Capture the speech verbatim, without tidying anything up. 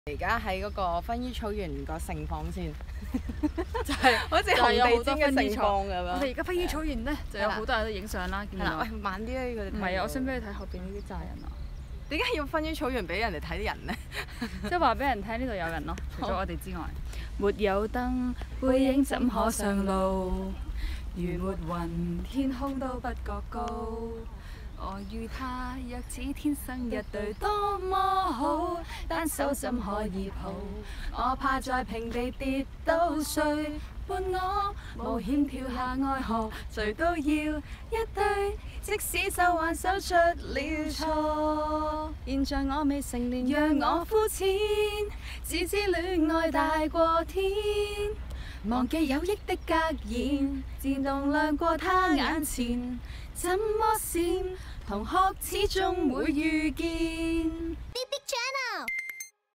而家喺嗰個薰衣草園個盛況先， 就係好似紅地氈嘅盛況咁樣。 我哋而家薰衣草園咧就有好多人都影相啦，見係啦， 到。 喂，慢啲啦，呢個唔係啊，我想俾你睇後邊呢啲炸人啊！ 點解要薰衣草園俾人哋睇啲人呢？ 即係話俾人聽呢度有人咯，除咗我哋之外。沒有燈，背影怎可上路？如沒雲，天空都不覺高。我與他若似天生一對，多麼好，單手怎可以抱？我怕在平地跌倒，誰伴我冒險跳下愛河？誰都要一對，即使手挽手出了錯。 現在我未成年， 讓我膚淺，只知戀愛大過天。忘記有益的格言，自動亮過他眼前。怎麼閃？同學始終會遇見。